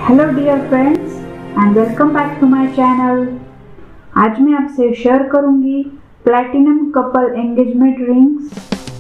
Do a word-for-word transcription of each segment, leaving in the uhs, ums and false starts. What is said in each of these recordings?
Hello dear friends and welcome back to my channel. आज मैं आपसे शेयर करूंगी platinum couple engagement rings.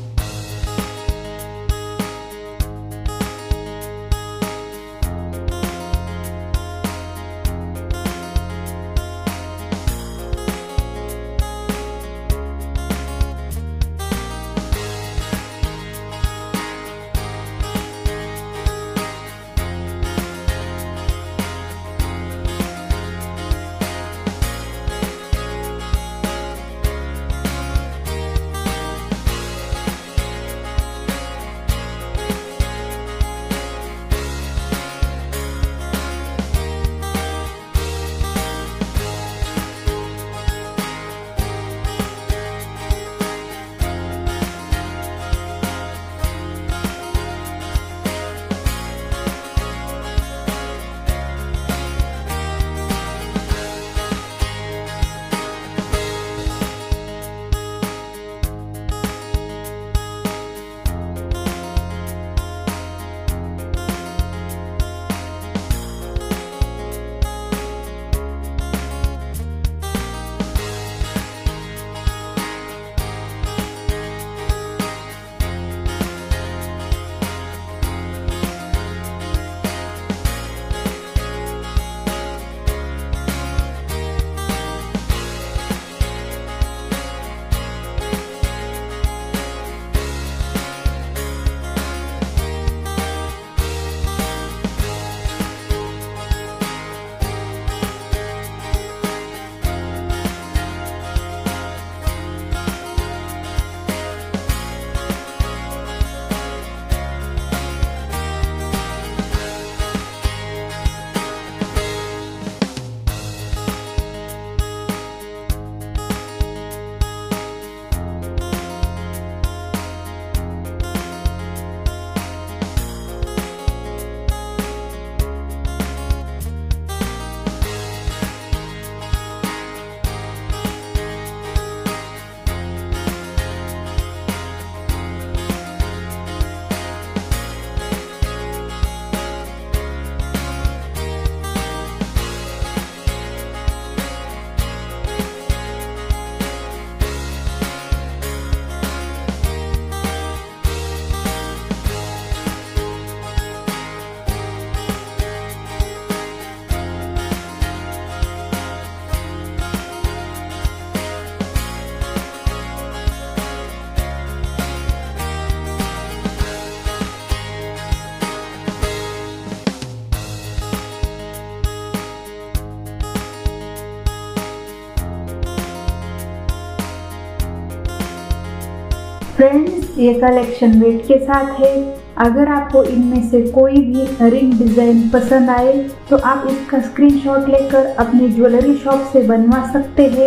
Friends, ये कलेक्शन वेट के साथ है। अगर आपको इनमें से कोई भी रिंग डिज़ाइन पसंद आए तो आप इसका स्क्रीनशॉट लेकर अपनी ज्वेलरी शॉप से बनवा सकते हैं।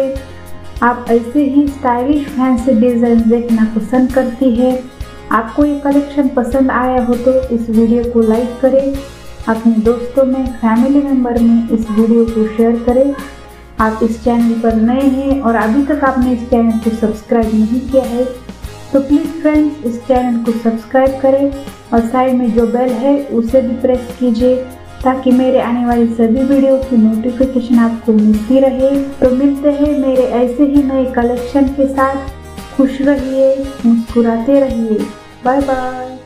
आप ऐसे ही स्टाइलिश फैंसी डिज़ाइन देखना पसंद करती है। आपको ये कलेक्शन पसंद आया हो तो इस वीडियो को लाइक करें, अपने दोस्तों में, फैमिली मेम्बर में इस वीडियो को शेयर करें। आप इस चैनल पर नए हैं और अभी तक आपने इस चैनल को सब्सक्राइब नहीं किया है तो प्लीज़ फ्रेंड्स इस चैनल को सब्सक्राइब करें और साइड में जो बेल है उसे भी प्रेस कीजिए ताकि मेरे आने वाली सभी वीडियो की नोटिफिकेशन आपको मिलती रहे। तो मिलते हैं मेरे ऐसे ही नए कलेक्शन के साथ। खुश रहिए, मुस्कुराते रहिए। Bye bye.